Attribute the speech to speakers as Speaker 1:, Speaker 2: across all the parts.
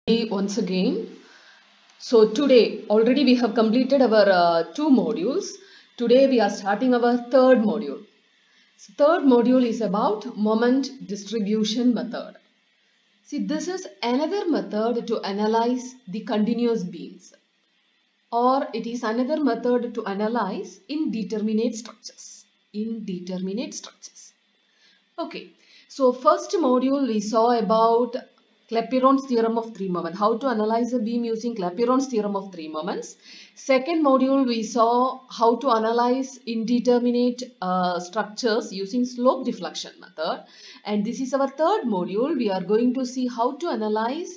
Speaker 1: Once again. So today already we have completed our two modules. Today we are starting our third module. So third module is about moment distribution method. See, this is another method to analyze the continuous beams, or it is another method to analyze indeterminate structures. Indeterminate structures. Okay, so first module we saw about Clapeyron's theorem of three moments, how to analyze a beam using Clapeyron's theorem of three moments. Second module we saw how to analyze indeterminate structures using slope deflection method. And this is our third module. We are going to see how to analyze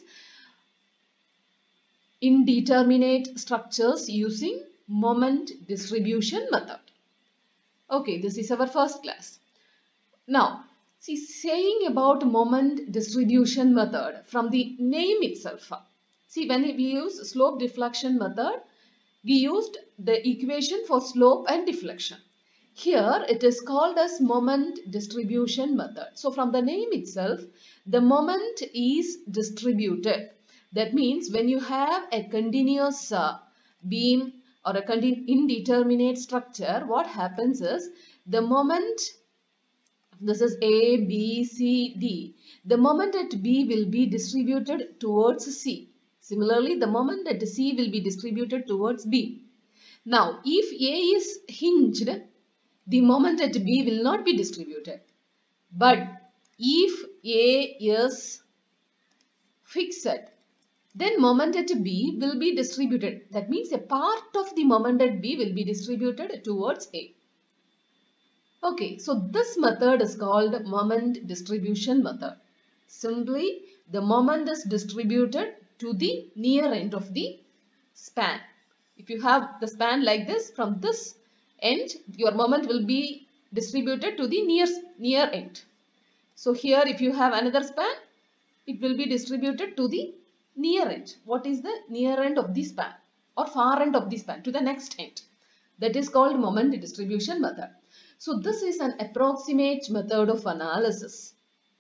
Speaker 1: indeterminate structures using moment distribution method. Okay, this is our first class. Now, see, saying about moment distribution method from the name itself. See, when we use slope deflection method, we used the equation for slope and deflection. Here it is called as moment distribution method. So from the name itself, the moment is distributed. That means when you have a continuous beam or a indeterminate structure, what happens is the moment, this is A, B, C, D. The moment at B will be distributed towards C. Similarly, the moment at C will be distributed towards B. Now, if A is hinged, the moment at B will not be distributed. But if A is fixed, then moment at B will be distributed. That means a part of the moment at B will be distributed towards A. Okay, so this method is called moment distribution method. Simply, the moment is distributed to the near end of the span. If you have the span like this, from this end, your moment will be distributed to the near end. So here, if you have another span, it will be distributed to the near end. What is the near end of the span or far end of the span? To the next end. That is called moment distribution method. So this is an approximate method of analysis.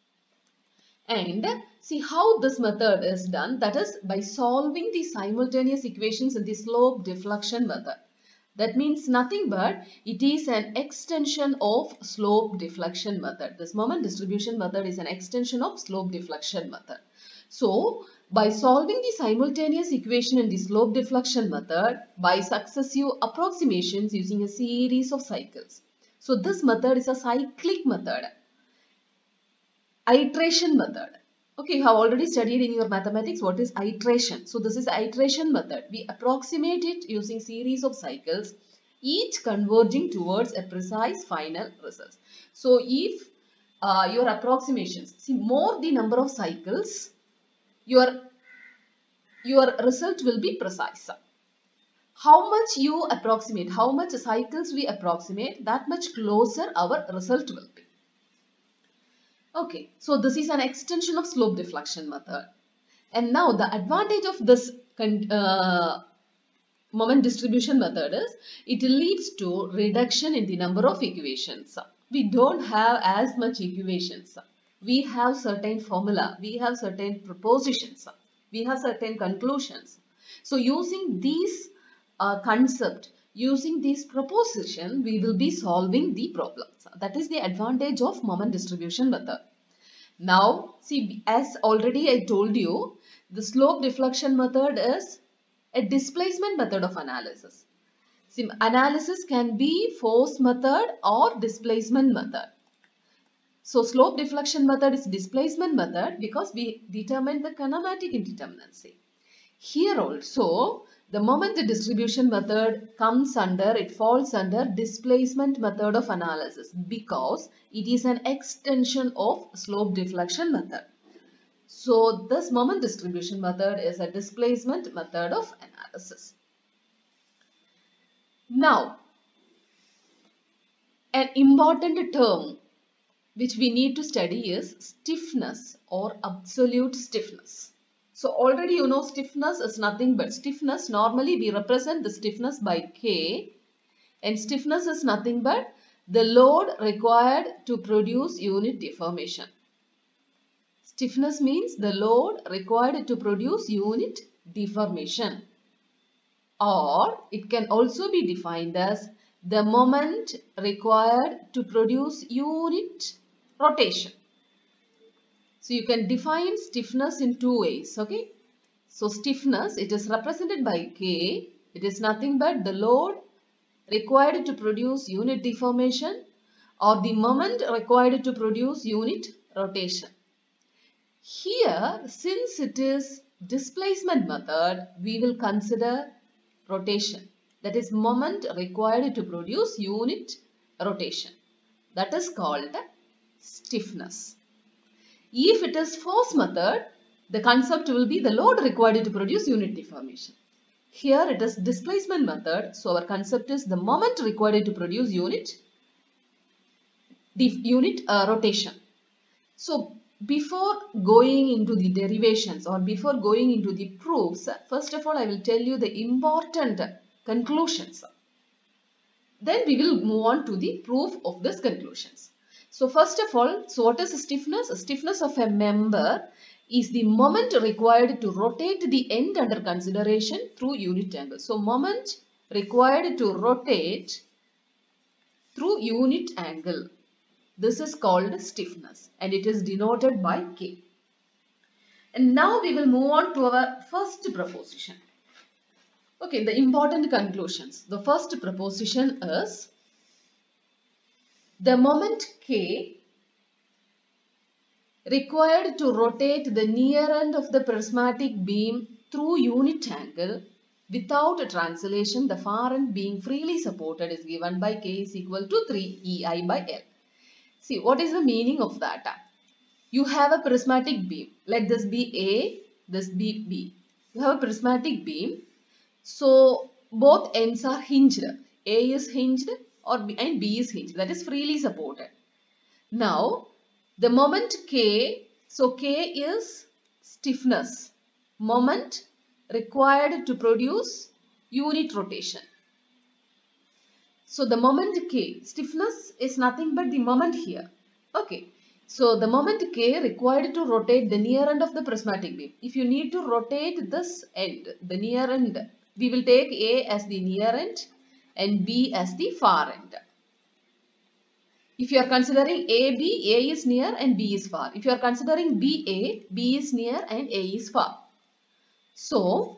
Speaker 1: And see how this method is done, that is by solving the simultaneous equations in the slope deflection method. That means nothing but it is an extension of slope deflection method. This moment distribution method is an extension of slope deflection method. So by solving the simultaneous equation in the slope deflection method by successive approximations using a series of cycles. So this method is a cyclic method. Iteration method. Okay, you have already studied in your mathematics what is iteration. So this is iteration method. We approximate it using series of cycles, each converging towards a precise final result. So if your approximations, see, more the number of cycles, your result will be precise. How much you approximate, how much cycles we approximate, that much closer our result will be. Okay, so this is an extension of slope deflection method. And now the advantage of this moment distribution method is it leads to reduction in the number of equations. We don't have as much equations. We have certain formula, we have certain propositions, we have certain conclusions. So using these concept, using this proposition, we will be solving the problems. That is the advantage of moment distribution method. Now, see, as already I told you, the slope deflection method is a displacement method of analysis. See, analysis can be force method or displacement method. So, slope deflection method is displacement method because we determine the kinematic indeterminacy. Here also, the moment the distribution method comes under, it falls under displacement method of analysis because it is an extension of slope deflection method. So this moment distribution method is a displacement method of analysis. Now, an important term which we need to study is stiffness or absolute stiffness. So already you know stiffness is nothing but stiffness. Normally we represent the stiffness by K, and stiffness is nothing but the load required to produce unit deformation. Stiffness means the load required to produce unit deformation, or it can also be defined as the moment required to produce unit rotation. So you can define stiffness in two ways, okay? So stiffness, it is represented by K. It is nothing but the load required to produce unit deformation or the moment required to produce unit rotation. Here, since it is displacement method, we will consider rotation. That is moment required to produce unit rotation. That is called stiffness. If it is force method, the concept will be the load required to produce unit deformation. Here it is displacement method, so our concept is the moment required to produce unit rotation. So before going into the derivations or before going into the proofs, first of all I will tell you the important conclusions. Then we will move on to the proof of these conclusions. So first of all, so what is stiffness? Stiffness of a member is the moment required to rotate the end under consideration through unit angle. So moment required to rotate through unit angle. This is called stiffness and it is denoted by K. And now we will move on to our first proposition. Okay, the important conclusions. The first proposition is the moment K required to rotate the near end of the prismatic beam through unit angle without a translation, the far end being freely supported is given by K is equal to 3 EI by L. See, what is the meaning of that? You have a prismatic beam. Let this be A, this be B. You have a prismatic beam. So, both ends are hinged. A is hinged and B is hinged. That is freely supported. Now, the moment K, so K is stiffness. Moment required to produce unit rotation. So the moment K, stiffness is nothing but the moment here. Okay. So the moment K required to rotate the near end of the prismatic beam. If you need to rotate this end, the near end, we will take A as the near end and B as the far end. If you are considering AB, A is near and B is far. If you are considering BA, B is near and A is far. So,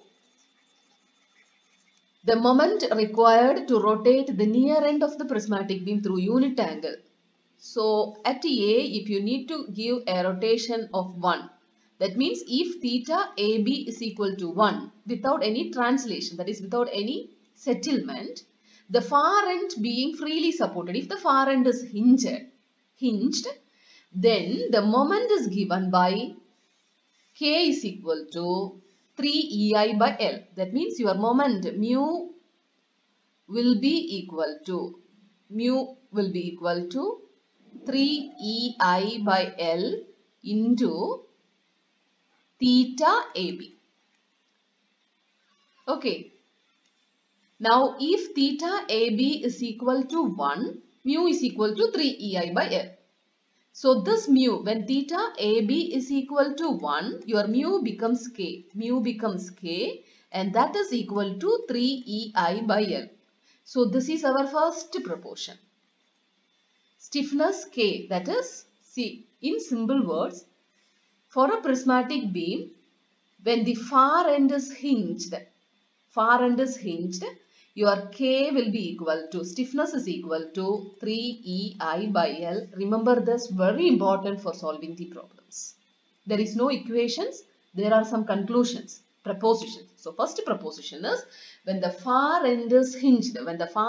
Speaker 1: the moment required to rotate the near end of the prismatic beam through unit angle. So, at A, if you need to give a rotation of 1, that means if theta AB is equal to 1 without any translation, that is without any settlement, the far end being freely supported, if the far end is hinged, then the moment is given by K is equal to 3 EI by L. That means your moment mu will be equal to 3 EI by L into theta AB. Okay. Now, if theta AB is equal to 1, mu is equal to 3 EI by L. So, this mu, when theta AB is equal to 1, your mu becomes K. Mu becomes K and that is equal to 3 EI by L. So, this is our first proportion. Stiffness K, that is, see, in simple words, for a prismatic beam, when the far end is hinged, your K will be equal to, stiffness is equal to 3 EI by L. Remember this, very important for solving the problems. There is no equations, there are some conclusions, propositions. So first proposition is, when the far end is hinged,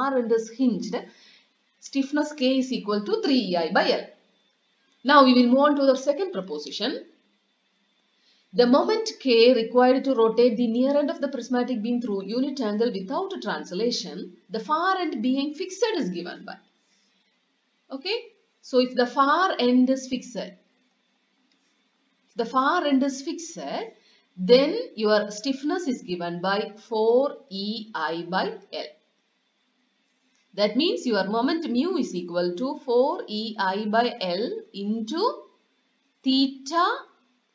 Speaker 1: stiffness K is equal to 3 EI by L. Now we will move on to the second proposition. The moment K required to rotate the near end of the prismatic beam through unit angle without a translation, the far end being fixed is given by. Okay. So if the far end is fixed, then your stiffness is given by 4 EI by L. That means your moment mu is equal to 4 EI by L into theta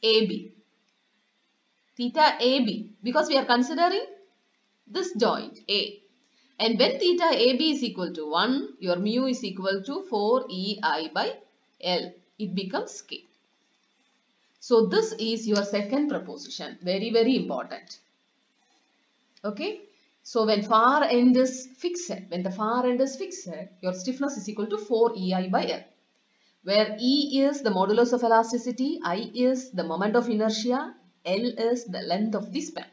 Speaker 1: AB. Theta AB, because we are considering this joint A. And when theta AB is equal to 1, your mu is equal to 4EI by L. It becomes K. So this is your second proposition. Very, very important. Okay. So when far end is fixed, your stiffness is equal to 4EI by L. Where E is the modulus of elasticity, I is the moment of inertia, L is the length of the span.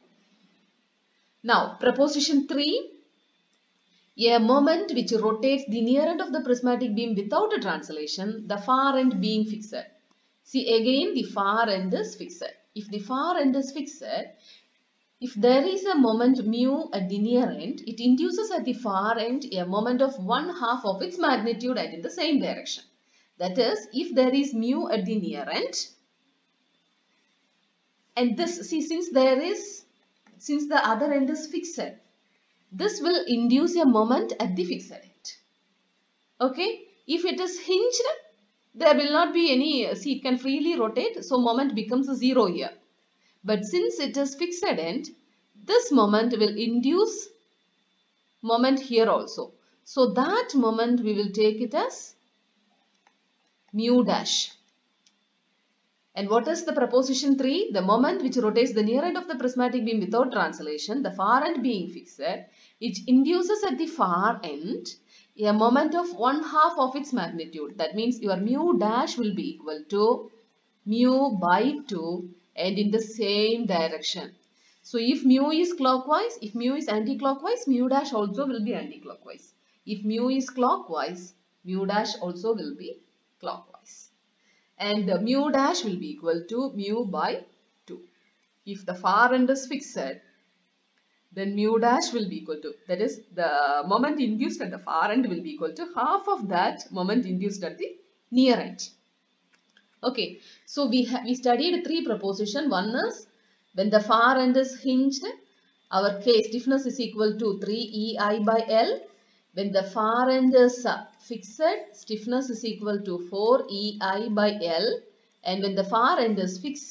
Speaker 1: Now, proposition 3, a moment which rotates the near end of the prismatic beam without a translation, the far end being fixed. See, again the far end is fixed. If the far end is fixed, if there is a moment mu at the near end, it induces at the far end a moment of 1/2 of its magnitude and in the same direction. That is, if there is mu at the near end, and this, see, since the other end is fixed, this will induce a moment at the fixed end. Okay, if it is hinged, there will not be any, see, it can freely rotate, so moment becomes 0 here. But since it is fixed end, this moment will induce moment here also. So that moment we will take it as mu dash. And what is the proposition 3? The moment which rotates the near end of the prismatic beam without translation, the far end being fixed, it induces at the far end a moment of 1/2 of its magnitude. That means your mu dash will be equal to mu by 2 and in the same direction. So if mu is clockwise, if mu is anti-clockwise, mu dash also will be anti-clockwise. If mu is clockwise, mu dash also will be clockwise. And mu dash will be equal to mu by 2. If the far end is fixed, then mu dash will be equal to, that is, the moment induced at the far end will be equal to half of that moment induced at the near end. Okay, so we studied 3 propositions. One is when the far end is hinged, our K stiffness is equal to 3EI by L. When the far end is fixed, stiffness is equal to 4EI by L. And when the far end is fixed,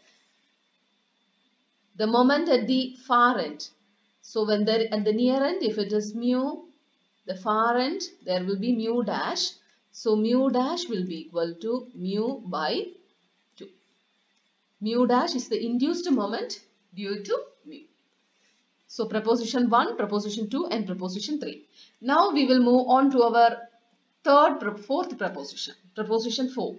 Speaker 1: the moment at the far end. So when there at the near end, if it is mu, the far end, there will be mu dash. So mu dash will be equal to mu by 2. Mu dash is the induced moment due to mu. So proposition 1, proposition 2 and proposition 3. Now we will move on to our fourth proposition, proposition 4.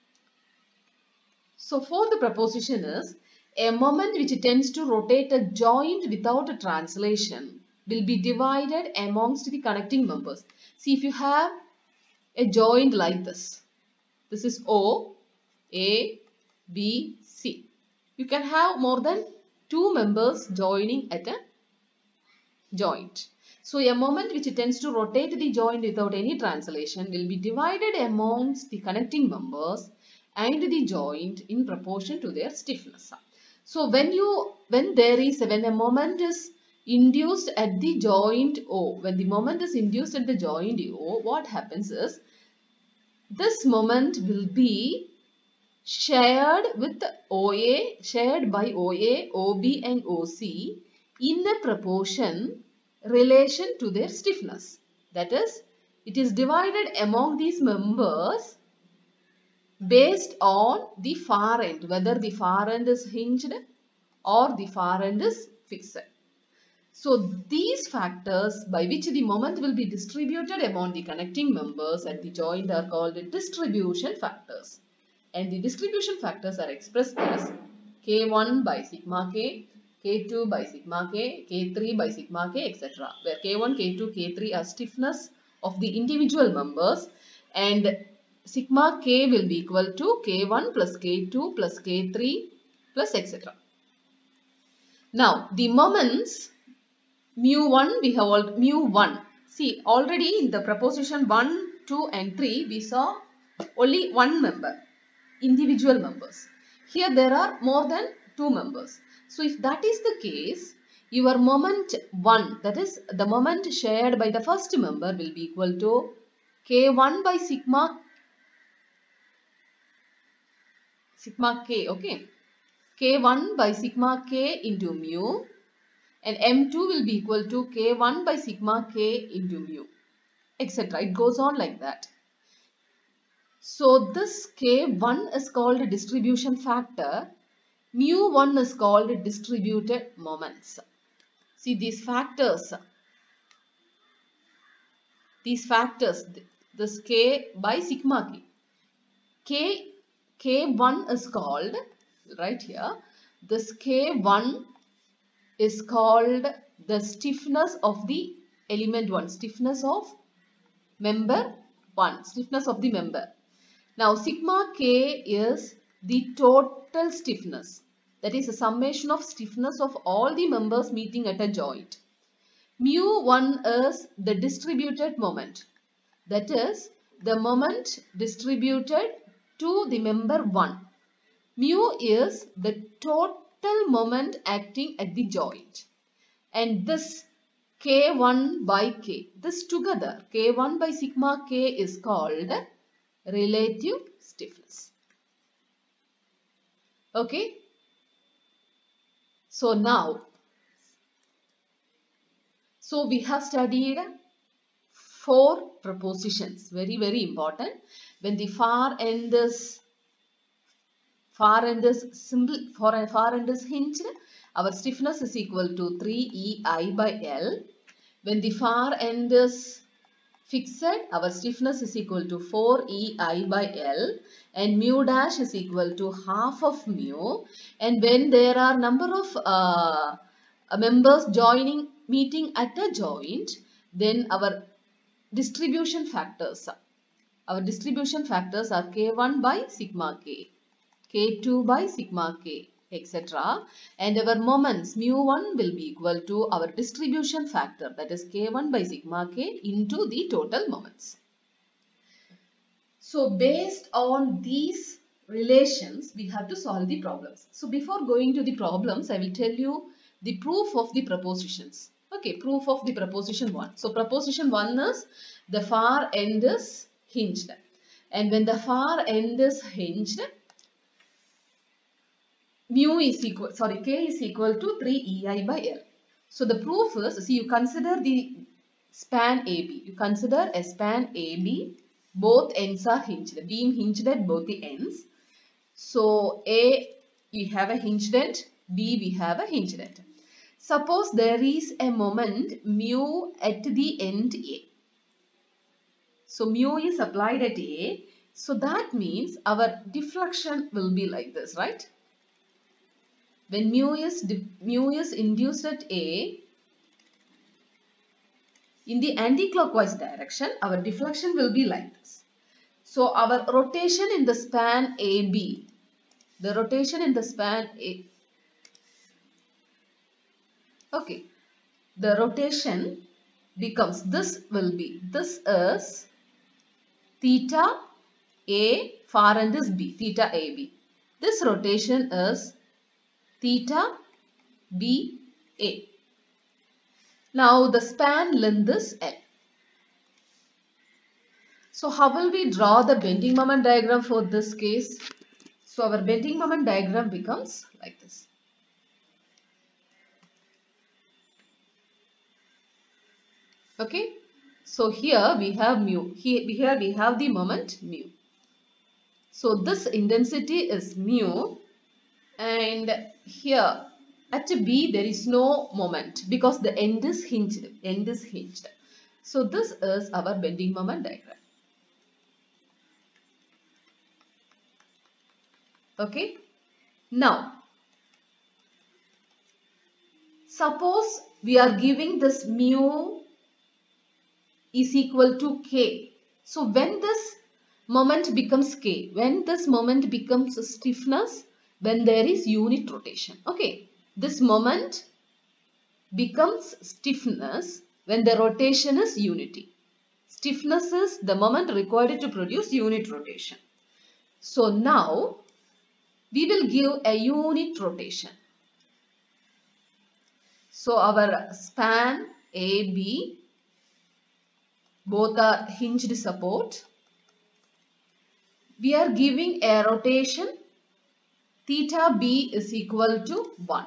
Speaker 1: So fourth proposition is a moment which tends to rotate a joint without a translation will be divided amongst the connecting members. See, if you have a joint like this, this is O, A, B, C. You can have more than 2 members joining at a joint. So a moment which tends to rotate the joint without any translation will be divided amongst the connecting members and the joint in proportion to their stiffness. So when a moment is induced at the joint O, when the moment is induced at the joint O, what happens is this moment will be shared by OA, OB and OC in a proportion relation to their stiffness. That is, it is divided among these members based on the far end, whether the far end is hinged or the far end is fixed. So these factors by which the moment will be distributed among the connecting members at the joint are called distribution factors. And the distribution factors are expressed as K1 by sigma K, K2 by sigma K, K3 by sigma K, etc. Where K1, K2, K3 are stiffness of the individual members and sigma K will be equal to K1 plus K2 plus K3 plus etc. Now the moments mu1 we have mu1. See, already in the proposition 1, 2 and 3 we saw only one member, individual members. Here there are more than 2 members. So if that is the case, your moment 1, that is the moment shared by the first member, will be equal to K1 by sigma sigma k, okay. K1 by sigma k into mu, and M2 will be equal to K1 by sigma k into mu, etc. It goes on like that. So this K1 is called a distribution factor, mu1 is called distributed moments. See these factors, this K by sigma k, K1 is called, right here, this K1 is called the stiffness of the element 1, stiffness of member 1, stiffness of the member. Now sigma k is the total stiffness, that is a summation of stiffness of all the members meeting at a joint. Mu1 is the distributed moment, that is the moment distributed to the member 1. Mu is the total moment acting at the joint. And this K1 by K, this together, K1 by sigma K is called relative stiffness. Okay. So now, we have studied 4 propositions, very important. When the far end is hinged, our stiffness is equal to 3EI by L. When the far end is fixed, our stiffness is equal to 4EI by L, and mu dash is equal to half of mu. And when there are number of members meeting at a joint, then our distribution factors are K1 by sigma K, K2 by sigma K, etc. And our moments mu1 will be equal to our distribution factor, that is K1 by sigma K into the total moments. So based on these relations, we have to solve the problems. So before going to the problems, I will tell you the proof of the propositions. Okay, proof of the proposition 1. So proposition 1 is the far end is hinged. And when the far end is hinged, K is equal to 3EI by L. So the proof is, see, you consider the span AB. You consider a span AB, both ends are hinged, beam hinged at both the ends. So A, we have a hinged end, B, we have a hinged end. Suppose there is a moment mu at the end A. So mu is applied at A. So that means our deflection will be like this, right? When mu is induced at A, in the anti-clockwise direction, our deflection will be like this. So our rotation in the span AB, the rotation in the span A, okay, the rotation becomes, this is theta A, far end is B, theta AB. This rotation is theta BA. Now the span length is L. So how will we draw the bending moment diagram for this case? So our bending moment diagram becomes like this. Okay. So here we have mu. Here we have the moment mu. So this intensity is mu, and here at B there is no moment because the end is hinged. So this is our bending moment diagram. Okay. Now, suppose we are giving this mu is equal to K. So when this moment becomes K, when this moment becomes stiffness, when there is unit rotation. Okay. This moment becomes stiffness when the rotation is unity. Stiffness is the moment required to produce unit rotation. So now we will give a unit rotation. So our span AB, both are hinged support. We are giving a rotation theta B is equal to 1.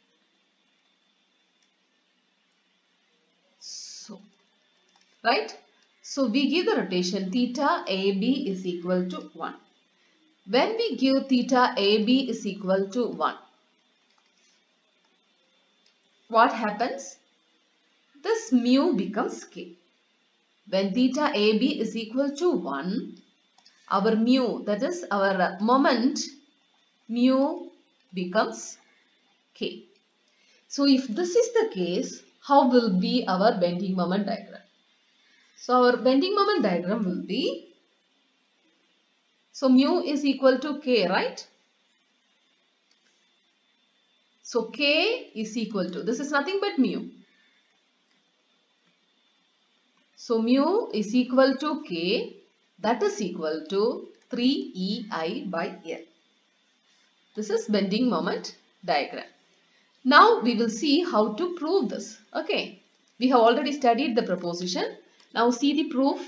Speaker 1: So, right? So, we give the rotation theta AB is equal to 1. When we give theta AB is equal to 1, what happens? This mu becomes k. When theta AB is equal to 1, our mu, that is our moment, mu becomes k. So if this is the case, how will be our bending moment diagram? So our bending moment diagram will be, so mu is equal to k, right? So k is equal to, this is nothing but mu. So mu is equal to k, that is equal to 3ei by L. This is bending moment diagram. Now we will see how to prove this. Okay. We have already studied the proposition. Now see the proof.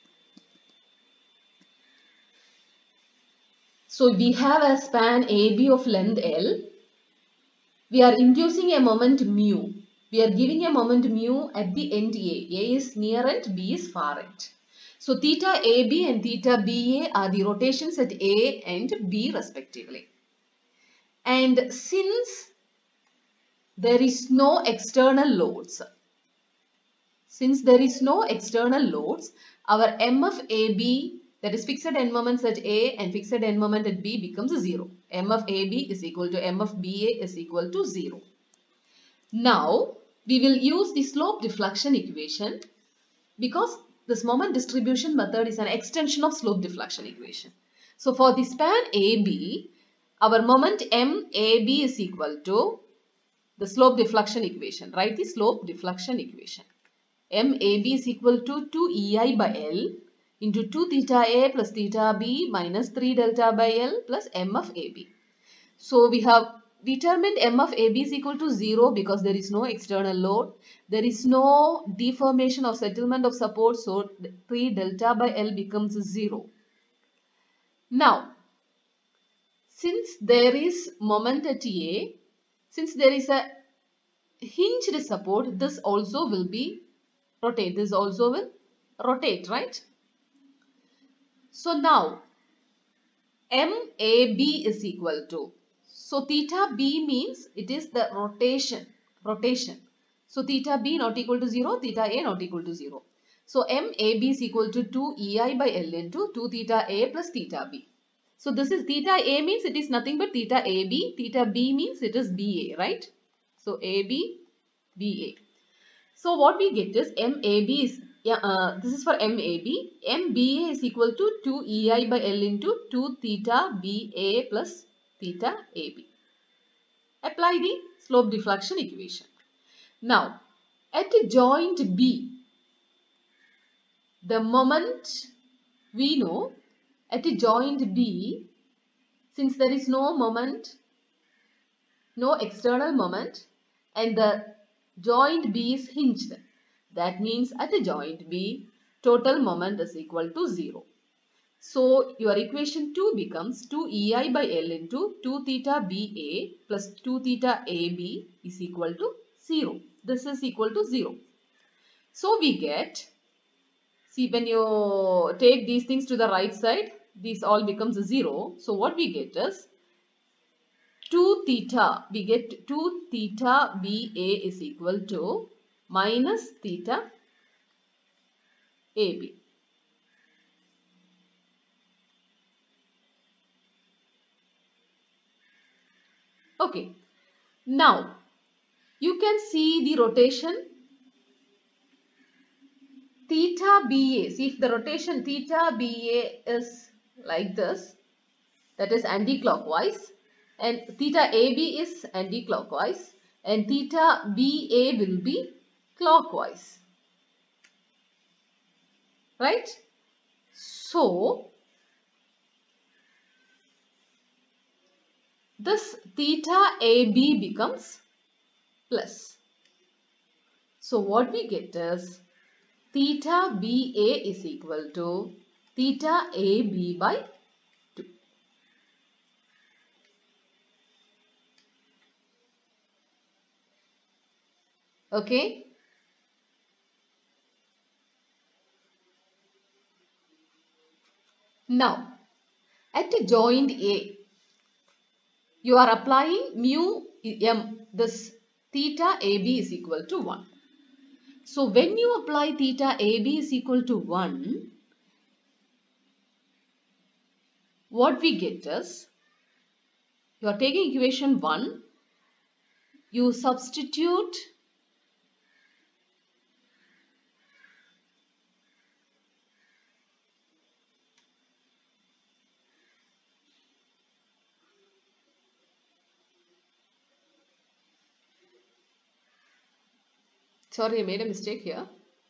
Speaker 1: So we have a span AB of length L. We are inducing a moment mu. We are giving a moment mu at the end A. A is near end, B is far end. So theta AB and theta BA are the rotations at A and B respectively. And since there is no external loads, our MFAB, that is fixed end moments at A and fixed end moment at B, becomes 0. MFAB is equal to MFBA is equal to 0. Now, we will use the slope deflection equation because this moment distribution method is an extension of slope deflection equation. So, for the span AB, our moment MAB is equal to the slope deflection equation. Write the slope deflection equation. MAB is equal to 2EI by L into 2 theta A plus theta B minus 3 delta by L plus M of AB. So we have determined M of AB is equal to 0 because there is no external load. There is no deformation of settlement of support. So 3 delta by L becomes 0. Now, since there is moment at A, since there is a hinged support, this also will be rotate. This also will rotate, right? So now MAB is equal to, so theta B means it is the rotation. So theta B not equal to 0, theta A not equal to 0. So MAB is equal to 2 EI by L into 2 theta A plus theta B. So this is theta A means it is nothing but theta AB. Theta B means it is BA, right? So AB, BA. So what we get is MAB is, this is for MAB. MBA is equal to 2 EI by L into 2 theta BA plus theta AB. Apply the slope deflection equation. Now, at joint B, the moment we know at joint B, since there is no moment, no external moment, and the joint B is hinged. That means at a joint B, total moment is equal to 0. So your equation 2 becomes 2 EI by L into 2 theta BA plus 2 theta AB is equal to 0. This is equal to 0. So we get, see, when you take these things to the right side, these all becomes 0. So what we get is 2 theta, we get 2 theta BA is equal to minus theta AB. Okay, now you can see the rotation theta BA. See, if the rotation theta BA is like this, that is anti-clockwise, and theta AB is anti-clockwise, and theta BA will be clockwise, right? So this theta AB becomes plus. So what we get is theta BA is equal to theta AB by 2. Okay. Now, at joint A, you are applying mu m, this theta AB is equal to 1. So, when you apply theta AB is equal to 1, what we get is, you are taking equation 1, you substitute sorry, I made a mistake here.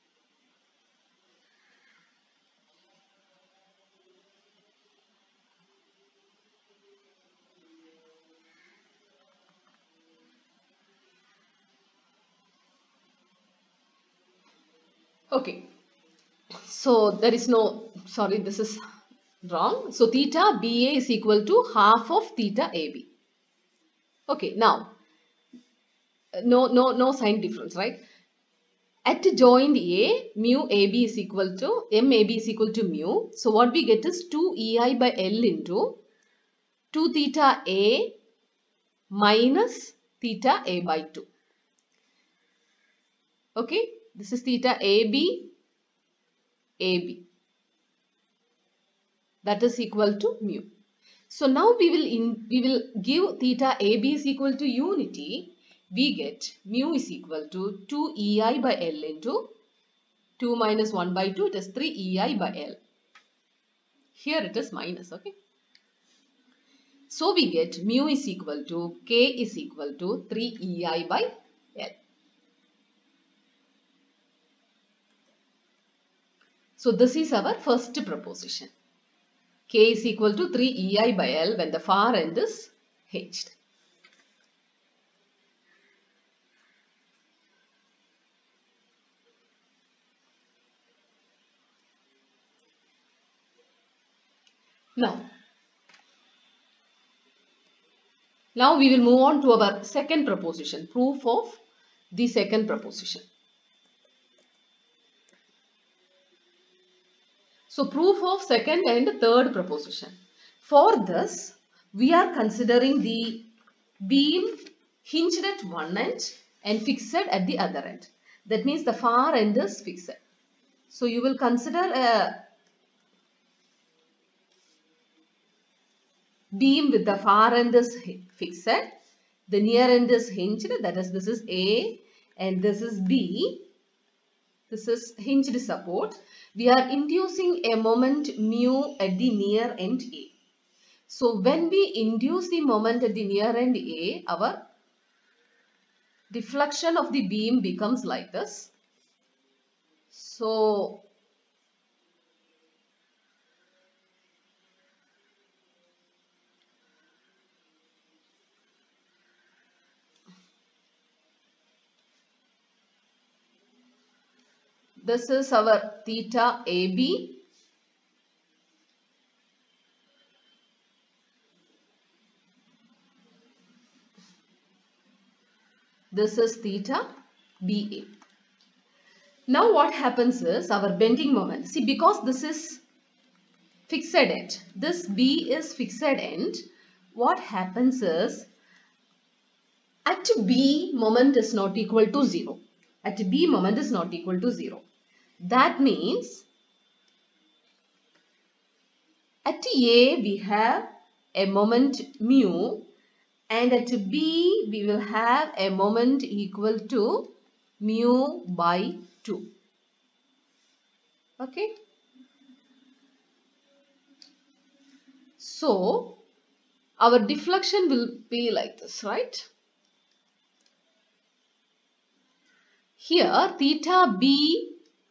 Speaker 1: Okay, so there is no, sorry, this is wrong. So theta BA is equal to half of theta AB. Okay, now no sign difference, right? At joint A, mu AB is equal to MAB is equal to mu. So what we get is 2 EI by L into 2 theta A minus theta A by 2. Okay, this is theta AB, AB. That is equal to mu. So now we will give theta AB is equal to unity. We get mu is equal to 2 EI by L into 2 minus 1 by 2, it is 3 EI by L. Here it is minus, okay. So we get mu is equal to K is equal to 3 EI by L. So this is our first proposition. K is equal to 3 EI by L when the far end is hinged. Now we will move on to our second proposition, proof of the second proposition. So proof of second and third proposition. For this, we are considering the beam hinged at one end and fixed at the other end. That means the far end is fixed. So you will consider a beam with the far end is fixed, the near end is hinged, that is this is A and this is B. This is hinged support. We are inducing a moment mu at the near end A. So when we induce the moment at the near end A, our deflection of the beam becomes like this. So this is our theta AB. This is theta BA. Now what happens is our bending moment. See, because this is fixed end, this B is fixed end, what happens is at B moment is not equal to 0. At B moment is not equal to 0. That means at A we have a moment mu and at B we will have a moment equal to mu by 2. Okay. So our deflection will be like this, right? Here theta B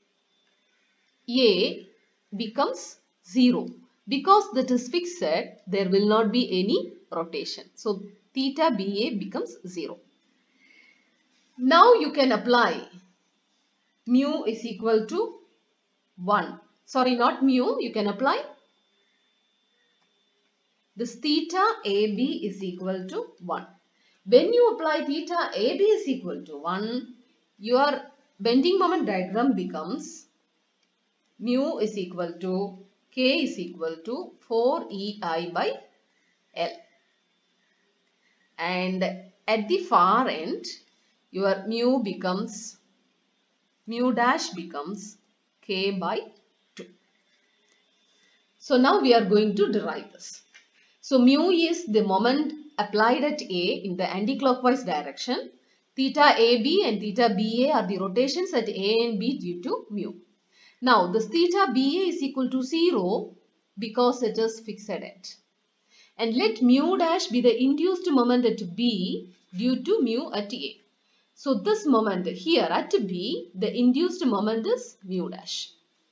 Speaker 1: A becomes 0. Because that is fixed, there will not be any rotation. So theta BA becomes 0. Now you can apply mu is equal to 1. Sorry, not mu, you can apply this theta AB is equal to 1. When you apply theta AB is equal to 1, your bending moment diagram becomes mu is equal to K is equal to 4EI by L. And at the far end, your mu dash becomes K by 2. So now we are going to derive this. So mu is the moment applied at A in the anti-clockwise direction. Theta AB and theta BA are the rotations at A and B due to mu. Now this theta BA is equal to 0 because it is fixed at. And let mu dash be the induced moment at B due to mu at A. So this moment here at B, the induced moment is mu dash.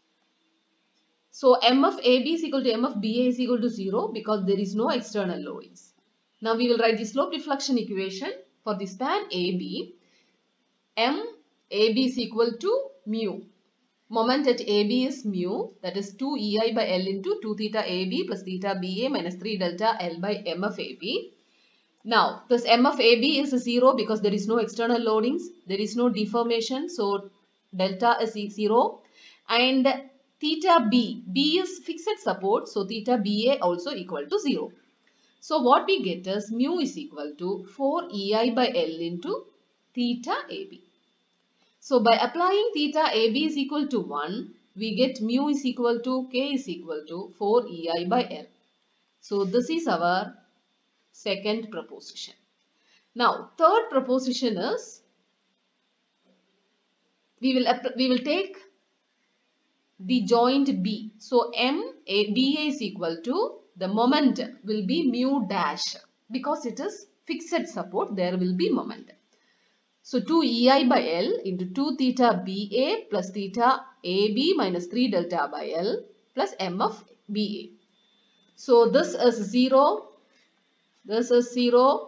Speaker 1: So M of AB is equal to M of BA is equal to 0 because there is no external loadings. Now we will write the slope deflection equation for the span AB. M AB is equal to mu. Moment at AB is mu, that is 2 EI by L into 2 theta AB plus theta BA minus 3 delta L by M of AB. Now this M of AB is 0 because there is no external loadings, there is no deformation, so delta is 0. And theta B is fixed support, so theta BA also equal to 0. So what we get is mu is equal to 4 EI by L into theta AB. So by applying theta AB is equal to 1, we get mu is equal to K is equal to 4 EI by L. So this is our second proposition. Now third proposition is we will take the joint B. So BA is equal to the moment will be mu dash because it is fixed support, there will be moment. So 2 EI by L into 2 theta BA plus theta AB minus 3 delta by L plus M of BA. So this is 0, this is 0,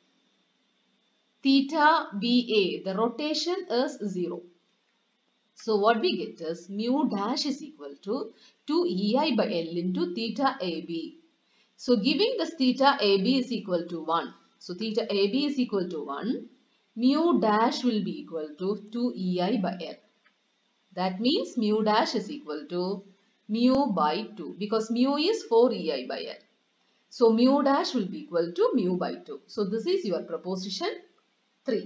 Speaker 1: theta BA, the rotation is 0. So what we get is mu dash is equal to 2 EI by L into theta AB. So giving this theta AB is equal to 1. So theta AB is equal to 1. Mu dash will be equal to 2 EI by L. That means mu dash is equal to mu by 2 because mu is 4 EI by L. So mu dash will be equal to mu by 2. So this is your proposition 3.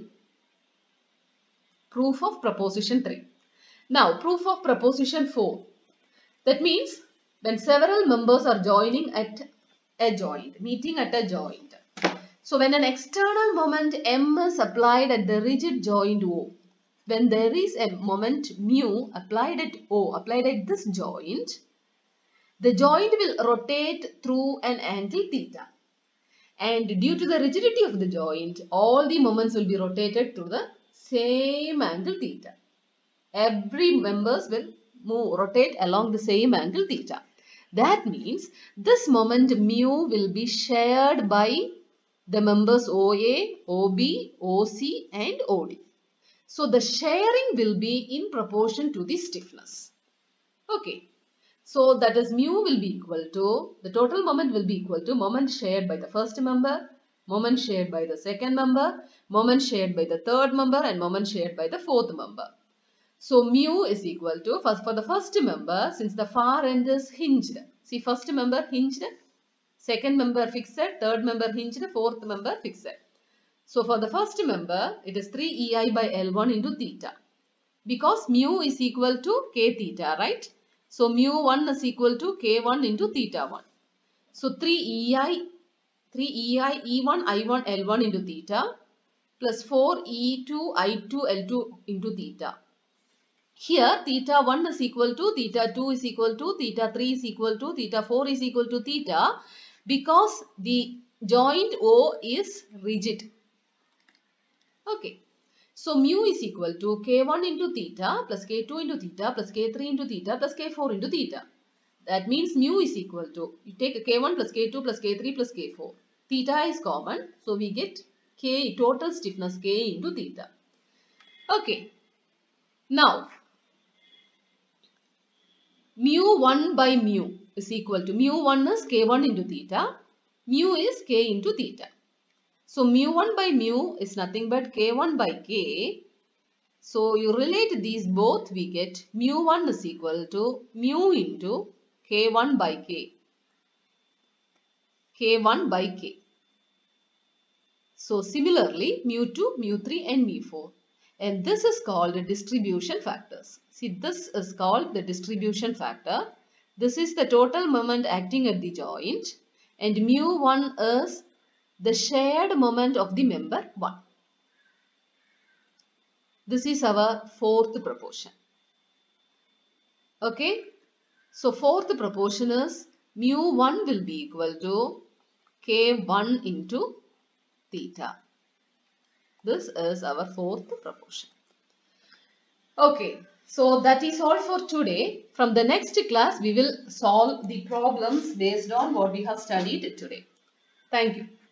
Speaker 1: Proof of proposition 3. Now proof of proposition 4. That means when several members are joining at a joint, meeting at a joint. So when an external moment M is applied at the rigid joint O, when there is a moment mu applied at O, applied at this joint, the joint will rotate through an angle theta. And due to the rigidity of the joint, all the moments will be rotated through the same angle theta. Every members will rotate along the same angle theta. That means this moment mu will be shared by the members OA, OB, OC and OD. So the sharing will be in proportion to the stiffness. Okay. So that is mu will be equal to, the total moment will be equal to moment shared by the first member, moment shared by the second member, moment shared by the third member and moment shared by the fourth member. So mu is equal to, for the first member, since the far end is hinged. See, first member hinged, second member fixed, third member hinged, fourth member fixed. So for the first member, it is 3 EI by L1 into theta. Because mu is equal to K theta, right? So mu 1 is equal to K1 into theta 1. So 3 EI E1 I1 L1 into theta plus 4 E2 I2 L2 into theta. Here theta 1 is equal to theta 2 is equal to theta 3 is equal to theta 4 is equal to theta because the joint O is rigid. Okay. So mu is equal to K1 into theta plus K2 into theta plus K3 into theta plus K4 into theta. That means mu is equal to, you take K1 plus K2 plus K3 plus K4. Theta is common. So we get K, total stiffness K into theta. Okay. Now, mu 1 by mu is equal to, mu 1 is K1 into theta, mu is K into theta. So mu 1 by mu is nothing but K1 by K. So you relate these both, we get mu1 is equal to mu into k1 by k. K1 by k. So similarly, mu2, mu3 and mu4. And this is called distribution factors. See, this is called the distribution factor. This is the total moment acting at the joint. And mu1 is the shared moment of the member 1. This is our fourth proportion. Okay. So fourth proportion is mu1 will be equal to k1 into theta. This is our fourth proportion. Okay, so that is all for today. From the next class, we will solve the problems based on what we have studied today. Thank you.